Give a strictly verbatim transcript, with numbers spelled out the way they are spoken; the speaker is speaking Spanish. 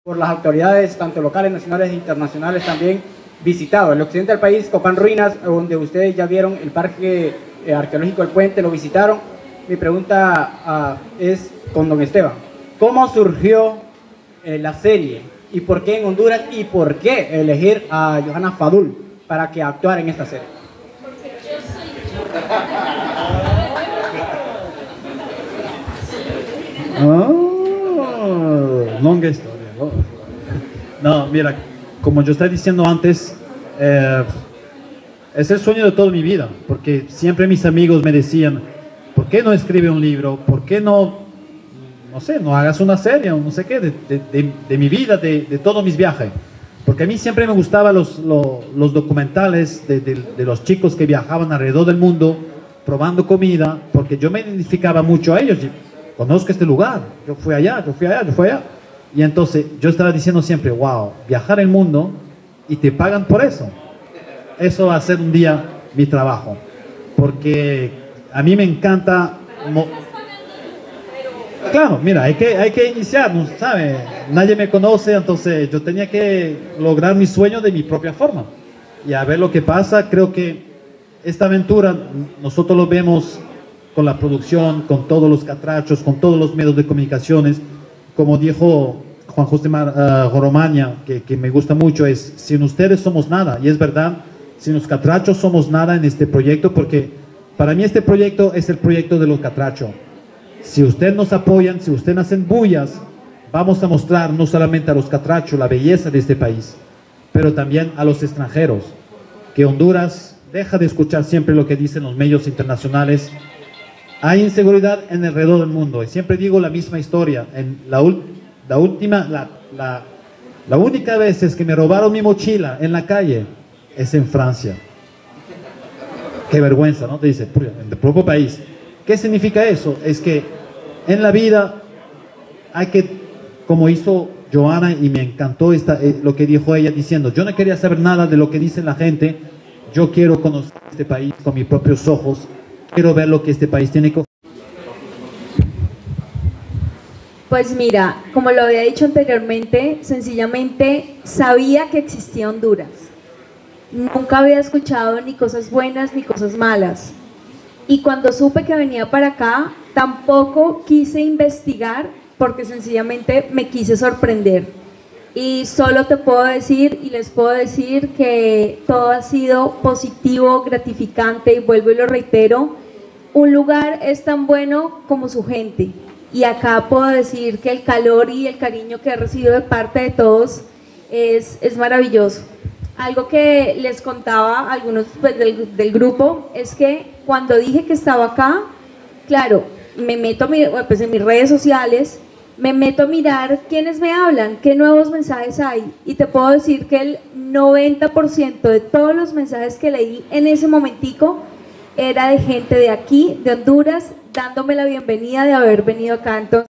por las autoridades, tanto locales, nacionales e internacionales también visitado. El occidente del país, Copán Ruinas, donde ustedes ya vieron el parque eh, arqueológico del Puente, lo visitaron. Mi pregunta uh, es con don Esteban. ¿Cómo surgió eh, la serie? ¿Y por qué en Honduras? ¿Y por qué elegir a Johanna Fadul para que actuara en esta serie? Porque yo soy... Oh, longa historia, ¿no? No, mira, como yo estaba diciendo antes, eh, es el sueño de toda mi vida, porque siempre mis amigos me decían, ¿por qué no escribe un libro? ¿Por qué no, no sé, no hagas una serie, no sé qué, de, de, de, de mi vida, de, de todos mis viajes? Porque a mí siempre me gustaban los, los, los documentales de, de, de los chicos que viajaban alrededor del mundo, probando comida, porque yo me identificaba mucho a ellos. Conozco este lugar, yo fui allá, yo fui allá, yo fui allá. Y entonces yo estaba diciendo siempre, wow, viajar el mundo y te pagan por eso. Eso va a ser un día mi trabajo. Porque a mí me encanta... Claro, mira, hay que, hay que iniciar, ¿no? ¿Sabe? Nadie me conoce, entonces yo tenía que lograr mi sueño de mi propia forma. Y a ver lo que pasa, creo que esta aventura nosotros lo vemos con la producción, con todos los catrachos, con todos los medios de comunicaciones. Como dijo Juan José uh, Joromaña, que, que me gusta mucho, es, sin ustedes somos nada, y es verdad, sin los catrachos somos nada en este proyecto, porque para mí este proyecto es el proyecto de los catrachos. Si ustedes nos apoyan, si ustedes hacen bullas, vamos a mostrar no solamente a los catrachos la belleza de este país, pero también a los extranjeros, que Honduras deja de escuchar siempre lo que dicen los medios internacionales. Hay inseguridad en alrededor del mundo, y siempre digo la misma historia. En la, la última, la, la, la única vez es que me robaron mi mochila en la calle es en Francia. Qué vergüenza, ¿no? Te dice, en el propio país. ¿Qué significa eso? Es que en la vida hay que, como hizo Johanna, y me encantó esta, eh, lo que dijo ella diciendo, yo no quería saber nada de lo que dice la gente, yo quiero conocer este país con mis propios ojos. Quiero ver lo que este país tiene que... Pues mira, como lo había dicho anteriormente, sencillamente sabía que existía Honduras. Nunca había escuchado ni cosas buenas ni cosas malas. Y cuando supe que venía para acá, tampoco quise investigar porque sencillamente me quise sorprender. Y solo te puedo decir y les puedo decir que todo ha sido positivo, gratificante, y vuelvo y lo reitero, un lugar es tan bueno como su gente, y acá puedo decir que el calor y el cariño que he recibido de parte de todos es, es maravilloso. Algo que les contaba a algunos pues, del, del grupo es que cuando dije que estaba acá, claro, me meto pues, en mis redes sociales, me meto a mirar quiénes me hablan, qué nuevos mensajes hay, y te puedo decir que el noventa por ciento de todos los mensajes que leí en ese momentico era de gente de aquí, de Honduras, dándome la bienvenida de haber venido acá. Entonces,